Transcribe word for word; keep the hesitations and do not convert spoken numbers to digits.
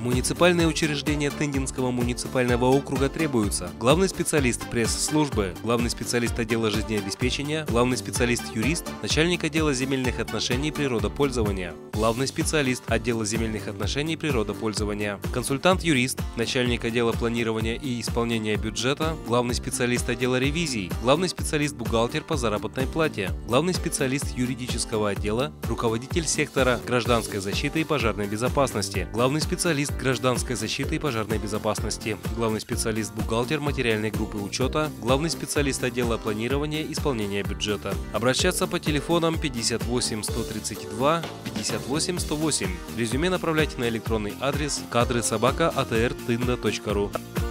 Муниципальные учреждения Тындинского муниципального округа требуются: главный специалист пресс-службы, главный специалист отдела жизнеобеспечения, главный специалист-юрист, начальник отдела земельных отношений и природопользования, главный специалист отдела земельных отношений и природопользования, консультант-юрист, начальник отдела планирования и исполнения бюджета, главный специалист отдела ревизий, главный специалист-бухгалтер по заработной плате, главный специалист юридического отдела, руководитель сектора гражданской защиты и пожарной безопасности, главный специалист гражданской защиты и пожарной безопасности, главный специалист-бухгалтер материальной группы учета, главный специалист отдела планирования и исполнения бюджета. Обращаться по телефонам пятьдесят восемь сто тридцать два пятьдесят восемь сто восемь. Резюме направляйте на электронный адрес кадры собака а тэ эр тында точка ру.